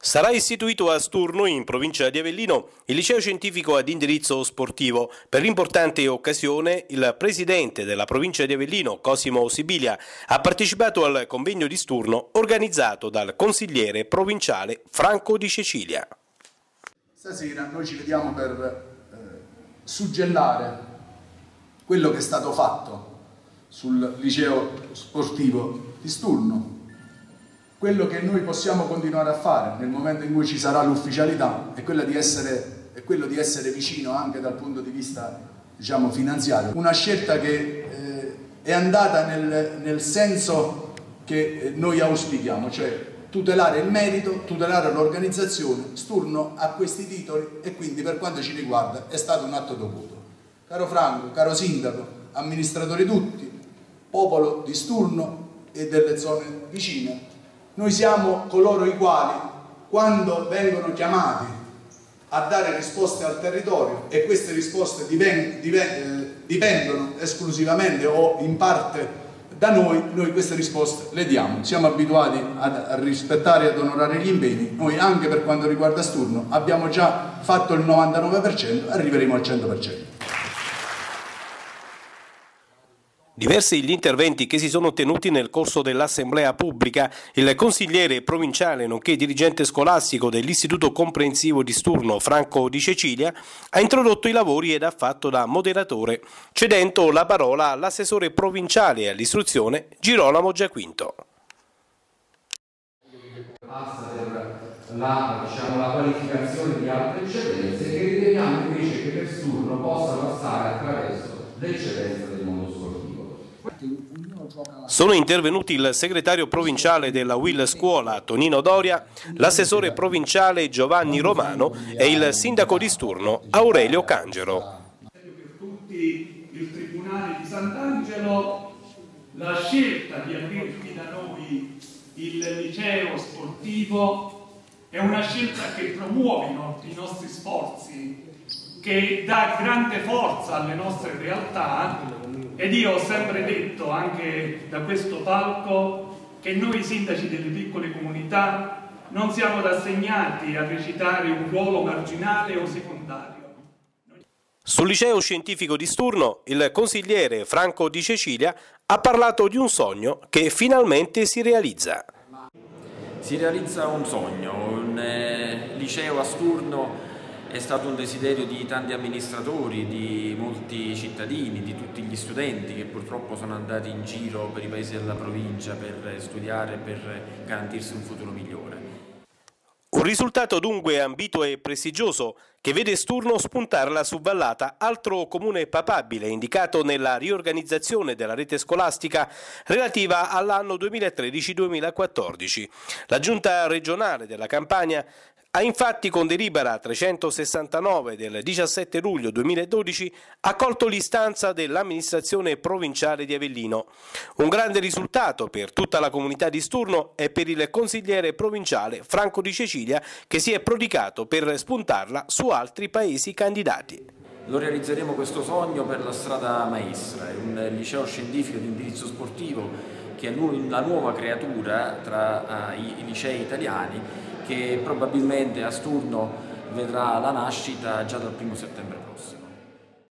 Sarà istituito a Sturno, in provincia di Avellino, il liceo scientifico ad indirizzo sportivo. Per l'importante occasione, il presidente della provincia di Avellino, Cosimo Sibilia, ha partecipato al convegno di Sturno organizzato dal consigliere provinciale Franco Di Cecilia. Stasera noi ci vediamo per suggellare quello che è stato fatto sul liceo sportivo di Sturno. Quello che noi possiamo continuare a fare nel momento in cui ci sarà l'ufficialità è quello di essere vicino anche dal punto di vista, diciamo, finanziario. Una scelta che è andata nel senso che noi auspichiamo, cioè tutelare il merito, tutelare l'organizzazione. Sturno ha questi titoli e quindi per quanto ci riguarda è stato un atto dovuto. Caro Franco, caro Sindaco, amministratori tutti, popolo di Sturno e delle zone vicine, noi siamo coloro i quali, quando vengono chiamati a dare risposte al territorio e queste risposte dipendono esclusivamente o in parte da noi queste risposte le diamo. Siamo abituati a rispettare e ad onorare gli impegni. Noi anche per quanto riguarda Sturno abbiamo già fatto il 99%, arriveremo al 100%. Diversi gli interventi che si sono tenuti nel corso dell'assemblea pubblica. Il consigliere provinciale nonché dirigente scolastico dell'Istituto Comprensivo di Sturno, Franco Di Cecilia, ha introdotto i lavori ed ha fatto da moderatore, cedendo la parola all'assessore provinciale all'istruzione Girolamo Giaquinto. Passa per la qualificazione di altre eccellenze che riteniamo invece che per Sturno possa passare attraverso l'eccellenza del mondo sportivo. Sono intervenuti il segretario provinciale della Will Scuola, Tonino Doria, l'assessore provinciale Giovanni Romano e il sindaco di Sturno, Aurelio Cangelo. Per tutti il Tribunale di Sant'Angelo, la scelta di aprirti da noi il liceo sportivo è una scelta che promuove i nostri sforzi, che dà grande forza alle nostre realtà. Ed io ho sempre detto, anche da questo palco, che noi sindaci delle piccole comunità non siamo rassegnati a recitare un ruolo marginale o secondario. Sul liceo scientifico di Sturno, il consigliere Franco Di Cecilia ha parlato di un sogno che finalmente si realizza. Si realizza un sogno, un liceo a Sturno. È stato un desiderio di tanti amministratori, di molti cittadini, di tutti gli studenti che purtroppo sono andati in giro per i paesi della provincia per studiare, per garantirsi un futuro migliore. Un risultato dunque ambito e prestigioso che vede Sturno spuntare la Suvvallata, altro comune papabile indicato nella riorganizzazione della rete scolastica relativa all'anno 2013-2014. La Giunta regionale della Campania ha infatti con delibera 369 del 17 luglio 2012 accolto l'istanza dell'amministrazione provinciale di Avellino. Un grande risultato per tutta la comunità di Sturno e per il consigliere provinciale Franco Di Cecilia che si è prodigato per spuntarla su altri paesi candidati. Lo realizzeremo questo sogno per la strada maestra, è un liceo scientifico di indirizzo sportivo che è la nuova creatura tra i licei italiani che probabilmente a Sturno vedrà la nascita già dal 1° settembre prossimo.